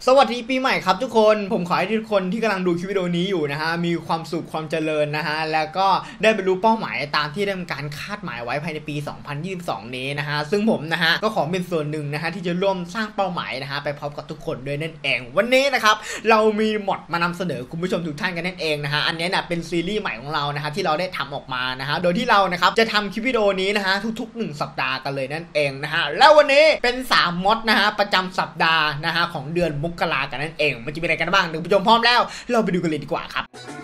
สวัสดีปีใหม่ครับทุกคนผมขอให้ทุกคนที่กำลังดูคลิปวิดีโอนี้อยู่นะฮะมีความสุขความเจริญนะฮะแล้วก็ได้บรรลุเป้าหมายตามที่ได้ทำการคาดหมายไว้ภายในปี 2022 นี้นะฮะซึ่งผมนะฮะก็ขอเป็นส่วนหนึ่งนะฮะที่จะร่วมสร้างเป้าหมายนะฮะไปพร้อมกับทุกคนด้วยนั่นเองวันนี้นะครับเรามีมอดมานำเสนอคุณผู้ชมทุกท่านกันนั่นเองนะฮะอันนี้เนี่ยเป็นซีรีส์ใหม่ของเรานะฮะที่เราได้ทำออกมานะฮะโดยที่เรานะครับจะทำคลิปวิดีโอนี้นะฮะทุกๆ1สัปดาห์กันเลยนั่นเองนะฮะแล้ววันนี้เป็น3มอดนะฮะประจำสัปดาห์นะฮะของเดือนมกรากันนั่นเองมันจะมีอะไรกันบ้างท่านผู้ชมพร้อมแล้วเราไปดูกันเลยดีกว่าครับ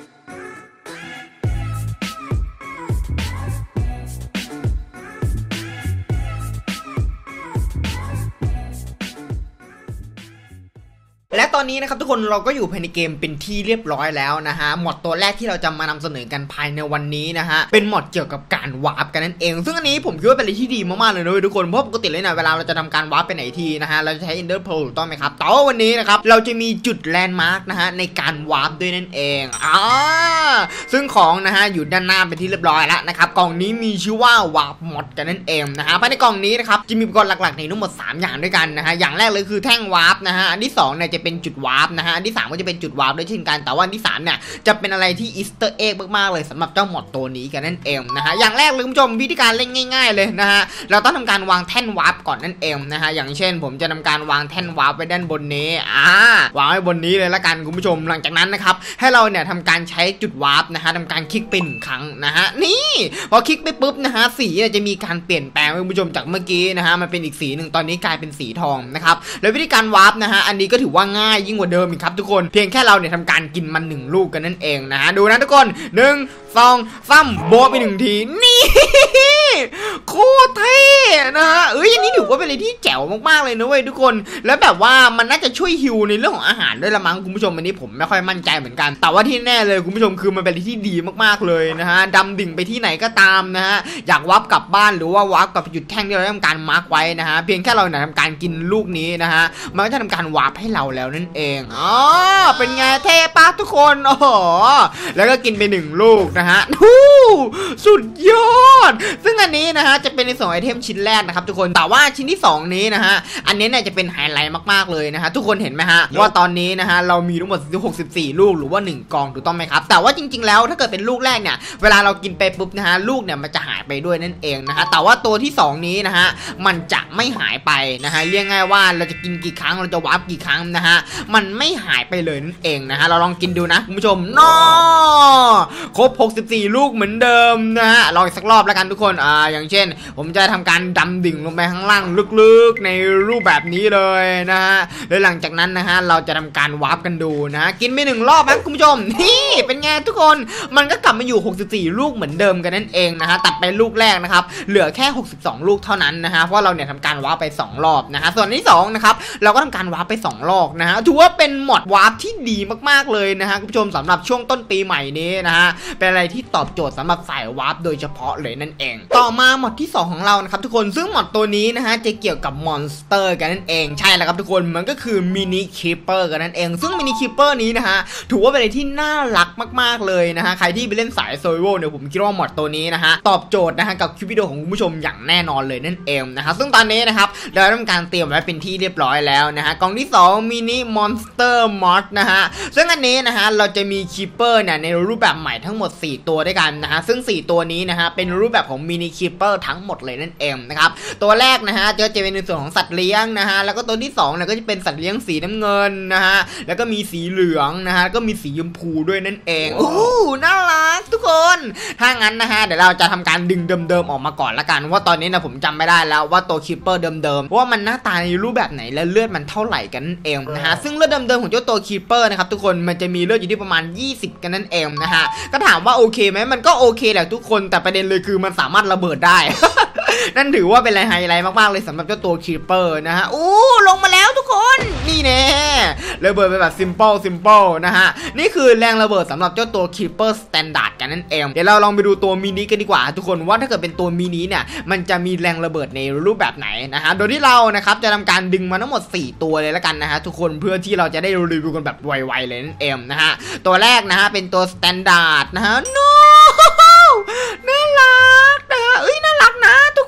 และตอนนี้นะครับทุกคนเราก็อยู่ภายในเกมเป็นที่เรียบร้อยแล้วนะฮะหมดตัวแรกที่เราจะมานำเสนอกันภายในวันนี้นะฮะเป็นหมดเกี่ยวกับการวาร์ปกันนั่นเองซึ่งอันนี้ผมคิดว่าเป็นอะไรที่ดีมากๆเลยนะทุกคนเพราะปกติเลยนะเวลาเราจะทำการวาร์ปไปไหนทีนะฮะเราจะใช้ Ender Pearl ถูกต้องไหมครับแต่ว่าวันนี้นะครับเราจะมีจุดแลนด์มาร์กนะฮะในการวาร์ปด้วยนั่นเองซึ่งของนะฮะอยู่ด้านหน้าเป็นที่เรียบร้อยแล้วนะครับกล่องนี้มีชื่อว่าวาร์ปมอดกันนั่นเองนะฮะภายในกล่องนี้นะครับจะมีอุปกรณ์หลักๆในทั้งหมด3อย่างด้วยกันนะฮะอย่างแรกเลยคือแท่งวาร์ปนะฮะอันที่2เนี่ยจะเป็นจุดวาร์ปนะฮะอันที่3ก็จะเป็นจุดวาร์ปด้วยเช่นกันแต่ว่าอันที่3เนี่ยจะเป็นอะไรที่อีสเตอร์เอ็กมากๆเลยสำหรับเจ้าหมดตัวนี้กันนั่นเองนะฮะอย่างแรกเลยคุณผู้ชมวิธีการเล่นง่ายๆเลยนะฮะเราต้องทำการวางแท่นวาร์ปก่อนนั่นเองนะฮะอย่างเช่นผมจะทำการวางแท่นวาร์ปไว้ด้านบนนี้วางไว้บนนี้เลยละกันคุณผู้ชมหลังจากนั้นนะครับให้เราเนี่ยทำการใช้จุดวาร์ปนะฮะทำการคลิกไป1ครั้งนะฮะนี่พอคลิกไปปุ๊บนะฮะสีจะมีการเปลี่ยนแปลงคุณผู้ชมจากเมื่อกี้นะฮะมันเป็นอีกสีหนึ่งตอนนี้กลายเป็นสีทองนะครับแล้ววิธีการวาร์ปนะฮะอันนี้ก็ถือว่าง่ายยิ่งกว่าเดิมอีกครับทุกคนเพียงแค่เราเนี่ยทำการกินมัน1ลูกกันนั่นเองนะฮะดูนะทุกคน1 2 3โบะไป1ทีนี่โคตรเท่นะฮะอันนี้ถือว่าเป็นอะไรที่แจ๋วมากๆเลยนะเว้ยทุกคนแล้วแบบว่ามันน่าจะช่วยฮิวในเรื่องของอาหารด้วยละมั้งคุณผู้ชมอันนี้ผมไม่ค่อยมั่นใจเหมือนกันแต่ว่าที่แน่เลยคุณผู้ชมคือมันเป็นอะไรที่ดีมากๆเลยนะฮะดำดิ่งไปที่ไหนก็ตามนะฮะอยากวับกลับบ้านหรือว่าวับกับจุดแท่งที่เราทำการมาร์กไว้นะฮะเพียงแค่เราเนี่ยทำการกินลูกนี้นะฮะมันก็จะทำการวาร์ปให้เราแล้วนั่นเองเป็นไงเท่ปะทุกคนโอ้โหแล้วก็กินไป1ลูกนะฮะสุดยอดซึ่งอันนี้นะฮะจะเป็นในส่วนไอเทมชิ้นแรกนะครับทุกคนแต่ว่าชิ้นที่2นี้นะฮะอันนี้เนี่ยจะเป็นไฮไลท์มากๆเลยนะฮะทุกคนเห็นไหมฮะว่าตอนนี้นะฮะเรามีทั้งหมด64ลูกหรือว่า1กองถูกต้องไหมครับแต่ว่าจริงๆแล้วถ้าเกิดเป็นลูกแรกเนี่ยเวลาเรากินไปปุ๊บนะฮะลูกเนี่ยมันจะหายไปด้วยนั่นเองนะฮะแต่ว่าตัวที่2นี้นะฮะมันจะไม่หายไปนะฮะเรียกง่ายว่าเราจะกินกี่ครั้งเราจะวาร์ปกี่ครั้งนะฮะมันไม่หายไปเลยนั่นเองนะฮะเราลองกินดูนะคุณผู้ชมครบ64ลูกเหมือนเดิมนะฮะลองอีกสักรอบแล้วกันทุกคนอย่างเช่นผมจะทำการดำดิ่งลงไปข้างล่างลึกๆในรูปแบบนี้เลยนะฮะแล้วหลังจากนั้นนะฮะเราจะทำการวาร์ปกันดูนะฮะกินไป1รอบนะคุณผู้ชมนี่เป็นไงทุกคนมันก็กลับมาอยู่64ลูกเหมือนเดิมกันนั่นเองนะฮะตัดไปลูกแรกนะครับเหลือแค่62ลูกเท่านั้นนะฮะเพราะเราเนี่ยทำการวาร์ปไป2รอบนะฮะส่วนที่2นะครับเราก็ทำการวาร์ปไป2รอบนะฮะถือว่าเป็นหมดวาร์ปที่ดีมากๆเลยนะฮะคุณผู้ชมสำหรับช่วงต้นปีใหม่นี้นะฮะเป็นอะไรที่ตอบโจทย์สำหรับสายวาร์ปโดยเฉพาะเลยนั่นเองต่อมาหมดที่2ของเรานะครับทุกคนซึ่งหมดตัวนี้นะฮะจะเกี่ยวกับมอนสเตอร์กันนั่นเองใช่แล้วครับทุกคนมันก็คือมินิคีปเปอร์กันนั่นเองซึ่งมินิคีปเปอร์นี้นะฮะถือว่าเป็นอะไรที่น่ารักมากๆเลยนะฮะใครที่ไปเล่นสายโซโล่เนี่ยผมคิดว่าหมดตัวนี้นะฮะตอบโจทย์นะฮะกับคลิปวิดีโอของคุณผู้ชมอย่างแน่นอนเลยนั่นเองนะฮะซึ่งตอนนี้นะครับเราทำการเตรียมไว้เป็นที่เรียบร้อยแล้วนะฮะกล่องที่2มินิมอนสเตอร์มอดนะฮะซึ่งอันนี้นะฮะเราจะมีคีปเปอร์เนี่ยในรูปแบบใหม่ทั้งหมด4ตัวด้วยกันนะฮะซึ่ง4ตัวนี้นะฮะเป็นรูปแบบของมินิคีปเปอร์ทั้งหมดเลยนั่นเองนะครับตัวแรกนะฮะจะเป็นในส่วนของสัตว์เลี้ยงนะฮะแล้วก็ตัวที่2เนี่ยก็จะเป็นสัตว์เลี้ยงสีน้ำเงินนะฮะแล้วก็มีสีเหลืองนะฮะก็มีสีชมพูด้วยนั่นเองน่ารักทุกคนถ้างั้นนะฮะเดี๋ยวเราจะทำการดึงเดิมๆออกมาก่อนละกันว่าตอนนี้นะผมจำไม่ได้แล้วว่าตัวคีปเปอร์เดิมๆว่ามันหน้าตาในรูปแบบไหนและเลือดมันเท่าไหร่กันนั่นเองนะฮะซึ่งเลือดเดิมๆของเจ้าตัวคีปเปอร์นะครับทุกคนมันจะมีเลือดอยู่ที่ประมาณ20กันนั่นเองนะฮะก็ถามว่าโอเคไหมมันก็โอเคแหละทุกคนแต่ประเด็นเลยคือมันสามารถระเบิดได้ นั่นถือว่าเป็นไฮไลท์มากๆเลยสำหรับเจ้าตัวคีปเปอร์นะฮะลงมาแล้วทุกคนนี่แน่ระเบิดไปแบบซิมเปิลนะฮะนี่คือแรงระเบิดสำหรับเจ้าตัวคีปเปอร์สแตนดาร์ดกันนั่นเองเดี๋ยวเราลองไปดูตัวมินิกันดีกว่าทุกคนว่าถ้าเกิดเป็นตัวมินิเนี่ยมันจะมีแรงระเบิดในรูปแบบไหนนะฮะโดยที่เรานะครับจะทำการดึงมาทั้งหมด4ตัวเลยแล้วกันนะฮะทุกคนเพื่อที่เราจะได้รีวิวกันแบบไวๆเลยนั่นเองนะฮะตัวแรกนะฮะเป็นตัวสแตนดาร์ดนะฮะน่ารักนะน่ารักนะทุกคนดู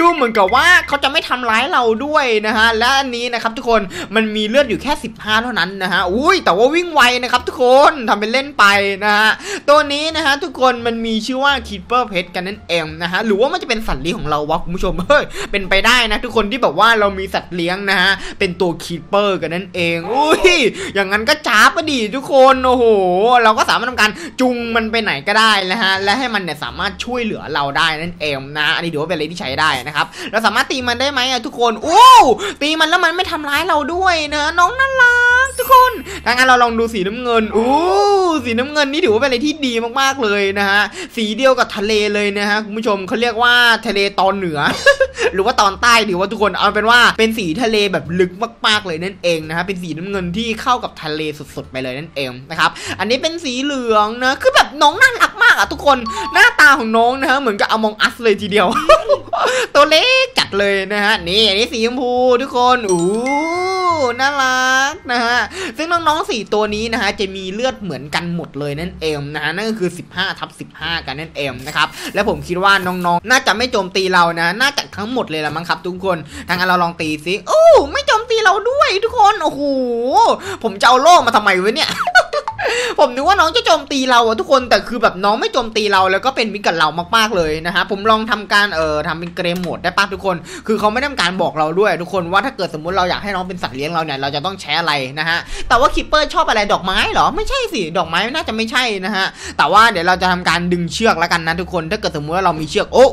ดูเหมือนกับว่าเขาจะไม่ทำร้ายเราด้วยนะฮะและอันนี้นะครับทุกคนมันมีเลือดอยู่แค่15เท่านั้นนะฮะอุ้ยแต่ว่าวิ่งไวนะครับทุกคนทำเป็นเล่นไปนะฮะตัวนี้นะฮะทุกคนมันมีชื่อว่า Keeper Pet กันนั่นเองนะฮะหรือว่ามันจะเป็นสัตว์เลี้ยงของเราวะคุณผู้ชมเฮ้ยเป็นไปได้นะทุกคนที่แบบว่าเรามีสัตว์เลี้ยงนะฮะเป็นตัว Keeper กันนั่นเองอุ้ยอย่างนั้นก็จ้าปะดิทุกคนโอ้โหเราก็สามารถทำการจุงมันไปไหนก็ได้นะฮะและให้มันเนี่ยสามารถช่วยเหลือเราได้นั่นเองนะอันนี้ถือว่าเป็นอะไรที่ใช้ได้นะครับเราสามารถตีมันได้ไหมอะทุกคนโอ้ตีมันแล้วมันไม่ทำร้ายเราด้วยนะน้องน่ารักทุกคนถ้างั้นเราลองดูสีน้ำเงินสีน้ำเงินนี่ถือว่าเป็นอะไรที่ดีมากๆเลยนะฮะสีเดียวกับทะเลเลยนะฮะคุณผู้ชมเขาเรียกว่าทะเลตอนเหนือ หรือว่าตอนใต้หรือว่าทุกคนเอาเป็นว่าเป็นสีทะเลแบบลึกมากๆเลยนั่นเองนะฮะเป็นสีน้ำเงินที่เข้ากับทะเลสุดๆไปเลยนั่นเองนะครับอันนี้เป็นสีเหลืองนะคือแบบน้องน่ารักมากอะทุกคนหน้าตาของน้องนะฮะเหมือนกับAmong Usเลยทีเดียว ตัวเล็กจัดเลยนะฮะนี่อันนี้สีชมพูทุกคนน่ารักนะฮะซึ่งน้องๆ4ตัวนี้นะฮะจะมีเลือดเหมือนกันหมดเลยนั่นเองนะฮะนั่นก็คือ15/15กันนั่นเองนะครับและผมคิดว่าน้องๆน่าจะไม่โจมตีเรานะน่าจะทั้งหมดเลยละมั้งครับทุกคนทางนั้นเราลองตีสิไม่โจมตีเราด้วยทุกคนโอ้โหผมจะเอาโล่มาทำไมวะเนี่ย ผมนึกว่าน้องจะโจมตีเราอะทุกคนแต่คือแบบน้องไม่โจมตีเราแล้วก็เป็นมิตรกับเรามากๆเลยนะฮะผมลองทำการทำเป็นเกมโหมดได้ป่ะทุกคนคือเขาไม่ได้ทำการบอกเราด้วยทุกคนว่าถ้าเกิดสมมุติเราอยากให้น้องเป็นสัตว์เลี้ยงเราเนี่ยเราจะต้องใช้อะไรนะฮะแต่ว่าคิปเปอร์ชอบอะไรดอกไม้เหรอไม่ใช่สิดอกไม้น่าจะไม่ใช่นะฮะแต่ว่าเดี๋ยวเราจะทำการดึงเชือกแล้วกันนะทุกคนถ้าเกิดสมมุติว่าเรามีเชือกโอ้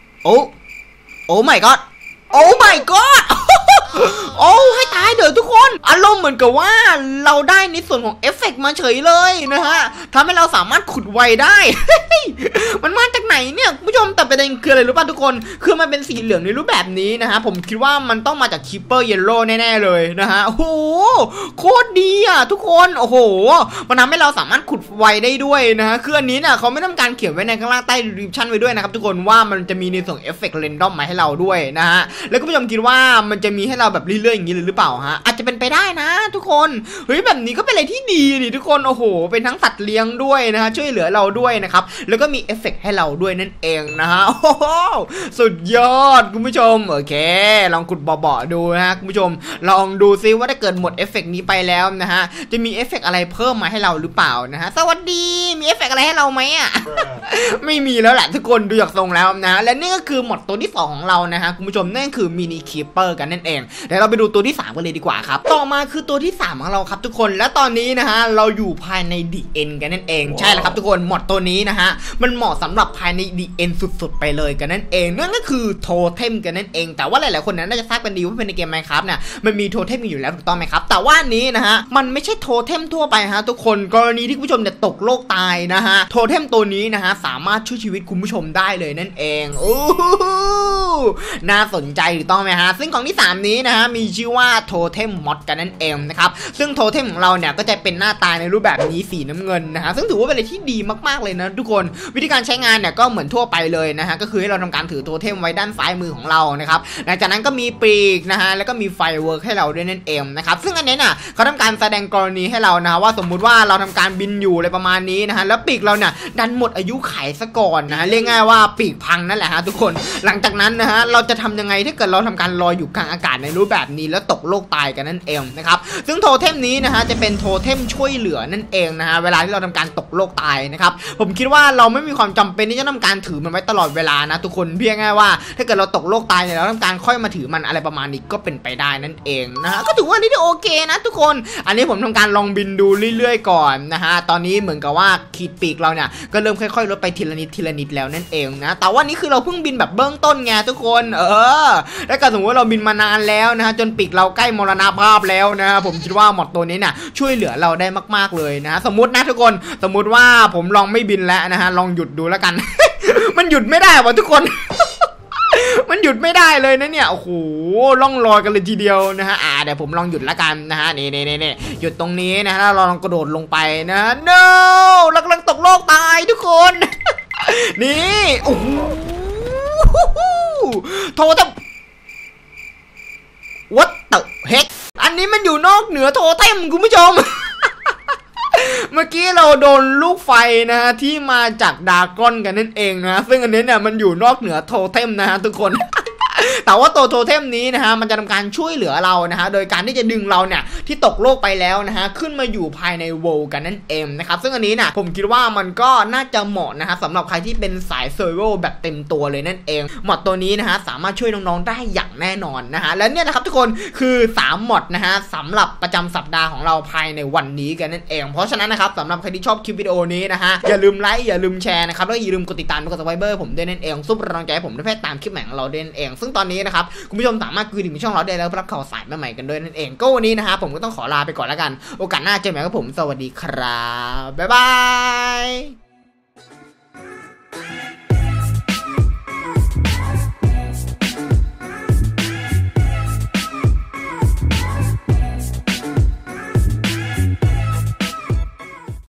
my god โอ้ my god โอ้ให้ตายเดี๋ยวทุกคนอารมณ์เหมือนกับว่าเราได้ในส่วนของเอฟเฟกต์มาเฉยเลยนะฮะทำให้เราสามารถขุดไวได้ มันมาจากไหนเนี่ยผู้ชมแต่ประเด็นคืออะไรรู้ป่ะทุกคนคือมันเป็นสีเหลืองในรูปแบบนี้นะฮะผมคิดว่ามันต้องมาจากคิปเปอร์เยลโล่แน่ๆเลยนะฮะโอ้โหโคตรดีอ่ะทุกคนโอ้โหมันทำให้เราสามารถขุดไวได้ด้วยนะฮะคืออันนี้เนี่ยเขาไม่ทำการเขียนไว้ในข้างล่างใต้ดีสคริปชั่นไว้ด้วยนะครับทุกคนว่ามันจะมีในส่วนเอฟเฟกต์เรนดอมมาให้เราด้วยนะฮะแล้วก็ผู้ชมคิดว่ามันจะมีให้เราแบบเรื่อยๆอย่างนี้เลยหรือเปล่าฮะอาจจะเป็นไปได้นะทุกคนเฮ้ยแบบนี้ก็เป็นอะไรที่ดีดิทุกคนโอ้โหเป็นทั้งสัตว์เลี้ยงด้วยนะฮะช่วยเหลือเราด้วยนะครับแล้วก็มีเอฟเฟกต์ให้เราด้วยนั่นเองนะฮะโอ้โหสุดยอดคุณผู้ชมโอเคลองขุดเบาๆดูนะฮะคุณผู้ชมลองดูซิว่าถ้าเกิดหมดเอฟเฟกต์นี้ไปแล้วนะฮะจะมีเอฟเฟกต์อะไรเพิ่มมาให้เราหรือเปล่านะฮะสวัสดีมีเอฟเฟกต์อะไรให้เราไหมอ่ะ ไม่มีแล้วแหละทุกคนดูจากทรงแล้วนะและนี่ก็คือหมดตัวที่2ของเรานะฮะคุณผู้ชมนั่นคือมินิคีปเปอร์กันนั่นเองเดี๋ยวเราไปดูตัวที่3กันเลยดีกว่าครับต่อมาคือตัวที่3ของเราครับทุกคนและตอนนี้นะฮะเราอยู่ภายใน The End กันนั่นเองใช่แล้วครับทุกคนหมดตัวนี้นะฮะมันเหมาะสำหรับภายใน The End สุดๆไปเลยกันนั่นเองนั่นก็คือโทเทมกันนั่นเองแต่ว่าหลายๆคนนั้นน่าจะทราบกันดีว่าเป็นในเกม Minecraft เนี่ยมันมีโทเทมอยู่แล้วถูกต้องไหมครับแต่ว่านี้นะฮะมันไม่ใช่โทเทมทั่วไปฮะทุกคนกรณีที่คุณผู้ชมเนี่ยตกโลกตายนะฮะโทเทมตัวนี้นะฮะสามารถช่วยชีวิตคุณผู้ชมได้เลยนั่นเองโอ้น่าสนใจถูกต้องไหมฮะซึ่งของที่3นี้นะฮะมีชื่อว่าโทเทมมอดกันนั่นเองนะครับซึ่งโทเทมของเราเนี่ยก็จะเป็นหน้าตาในรูปแบบนี้สีน้ำเงินนะฮะซึ่งถือว่าเป็นอะไรที่ดีมากๆเลยนะทุกคนวิธีการใช้งานเนี่ยก็เหมือนทั่วไปเลยนะฮะก็คือให้เราทำการถือโทเทมไว้ด้านซ้ายมือของเรานะครับหลังจากนั้นก็มีปีกนะฮะแล้วก็มีไฟเวิร์กให้เราด้วยนั่นเองนะครับซึ่งอันนี้น่ะเขาทำการแสดงกรณีให้เรานะว่าสมมุติว่าเราทำการบินอยู่อะไรประมาณนี้นะฮะแล้วปีกเราเนี่ยดันหมดอายุไขซะก่อนนะฮะเรียกง่ายว่าปีกพังนั่นแหละฮะทุกคนหลังจากนั้นนะฮะเราจะทำยังไงถ้าเกิดเราทำการลอยอยู่กลางอากาศในรูปแบบนี้แล้วตกโลกตายกันนั่นเองนะครับซึ่งโทเทมนี้นะฮะจะเป็นโทเทมช่วยเหลือนั่นเองนะฮะเวลาที่เราทำการตกโลกตายนะครับผมคิดว่าเราไม่มีความจำเป็นที่จะทำการถือมันไว้ตลอดเวลานะทุกคนเพียงแค่ว่าถ้าเกิดเราตกโลกตายเนี่ยเราทำการค่อยมาถือมันอะไรประมาณนี้ก็เป็นไปได้นั่นเองนะฮะก็ถือว่านี่โอเคนะทุกคนอันนี้ผมทำการลองบินดูเรื่อยๆก่อนนะฮะตอนนี้เหมือนกับว่าขีดปีกเราเนี่ยก็เริ่มค่อยๆลดไปทีละนิดแล้วนั่นเองนะแต่ว่านี่คือเราเพิ่งบินแบบเบื้องต้นไงทุกคนแล้วก็สมมติว่าเราบินมานานแล้วนะฮะจนปีกเราใกล้มรณภาพแล้วนะฮะผมคิดว่าหมดตัวนี้เนี่ยช่วยเหลือเราได้มากๆเลยนะสมมตินะทุกคนสมมติว่าผมลองไม่บินแล้วนะฮะลองหยุดดูแล้วกัน มันหยุดไม่ได้วะทุกคน มันหยุดไม่ได้เลยนะเนี่ยโอ้โหล่องลอยกันเลยทีเดียวนะฮะเดี๋ยวผมลองหยุดละกันนะฮะนี่หยุดตรงนี้นะฮะเราลองกระโดดลงไปนะ no เรากำลังตกโลกตายทุกคน นี่โอ้โหโทรแต่ what the heck อันนี้มันอยู่นอกเหนือโทเทมคุณผู้ชม เมื่อกี้เราโดนลูกไฟนะฮะที่มาจากดราก้อนกันนั่นเองนะซึ่งอันนี้เนี่ยมันอยู่นอกเหนือโทเทมนะฮะทุกคนแต่ว่าตัวโทเทมนี้นะฮะมันจะทำการช่วยเหลือเรานะฮะโดยการที่จะดึงเราเนี่ยที่ตกโลกไปแล้วนะฮะขึ้นมาอยู่ภายในโวลกันนั่นเองนะครับซึ่งอันนี้เนี่ยผมคิดว่ามันก็น่าจะเหมาะนะฮะสำหรับใครที่เป็นสายเซอร์ไววัลแบบเต็มตัวเลยนั่นเองมอดตัวนี้นะฮะสามารถช่วยน้องๆได้อย่างแน่นอนนะฮะและเนี่ยนะครับทุกคนคือ3มอดนะฮะสำหรับประจำสัปดาห์ของเราภายในวันนี้กันนั่นเองเพราะฉะนั้นนะครับสำหรับใครที่ชอบคลิปวิดีโอนี้นะฮะอย่าลืมไลค์อย่าลืมแชร์นะครับแล้วอย่าลืมกดติดตามกด Subscribe ผมด้วยนั่นเองซุปกำลังใจให้ผมได้ตามคลิปใหม่ของเราด้วยนั่นเองซึ่งตอนนี้นะครับคุณผู้ชมสามารถคุยถึงช่องเราได้แล้วรับข่าวสารใหม่ๆกันด้วยนั่นเองก็วันนี้นะฮะผมก็ต้องขอลาไปก่อนแล้วกันโอกาสหน้าเจอกันกับผมสวัสดีครับบ๊ายบาย